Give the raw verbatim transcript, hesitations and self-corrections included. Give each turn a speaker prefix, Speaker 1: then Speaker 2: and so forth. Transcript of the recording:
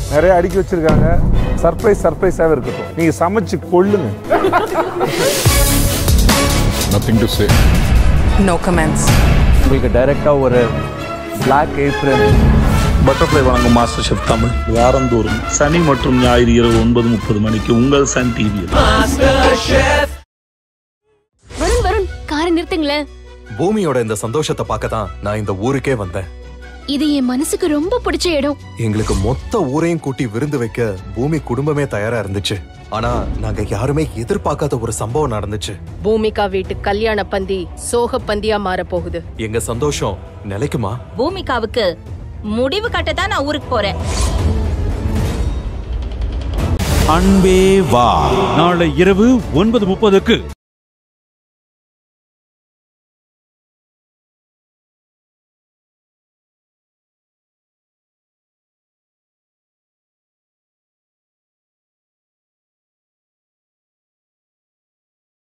Speaker 1: நிறைய அடுக்கி வச்சிருக்காங்க. சர்ப்ரைஸ் சர்ப்ரைஸாவே இருக்கட்டும். நீங்க சமைச்சு கொள்ளுங்க.
Speaker 2: Nothing to say.
Speaker 3: No comments.
Speaker 4: உங்களுக்கு டைரக்டா ஒரு Black Apron
Speaker 5: பட்டர்ஃப்ளை வழங்கும் மாஸ்டர் ஷெஃப் தமிழ் வாரந்தோறும் சனி மற்றும் ஞாயிறு இரவு ஒன்பது முப்பது மணிக்கு உங்கள் சன் டிவியில்.
Speaker 6: வருண் வருண் காரை நிறுத்துங்களேன்.
Speaker 7: பூமியோட இந்த சந்தோஷத்தை பார்க்க தான் நான் இந்த ஊருக்கே வந்தேன்.
Speaker 6: இது என் மனசுக்கு ரொம்ப பிடிச்ச இடம்.
Speaker 7: எங்களுக்கு மொத்த ஊரையும் கூட்டி விருந்து வைக்க பூமி குடும்பமே தயாரா இருந்துச்சு. ஆனா நாங்க யாருமே எதிர்பார்க்காத ஒரு சம்பவம் நடந்துச்சு.
Speaker 8: பூமிகா வீட்டு கல்யாண பந்தி சோக பந்தியா மாற போகுது.
Speaker 7: எங்க சந்தோஷம் நிலைக்குமா?
Speaker 9: பூமிகாவுக்கு முடிவு கட்டதான் நான் ஊருக்கு போறேன்.
Speaker 10: அன்பே வா நாளை இரவு ஒன்பது முப்பதுக்கு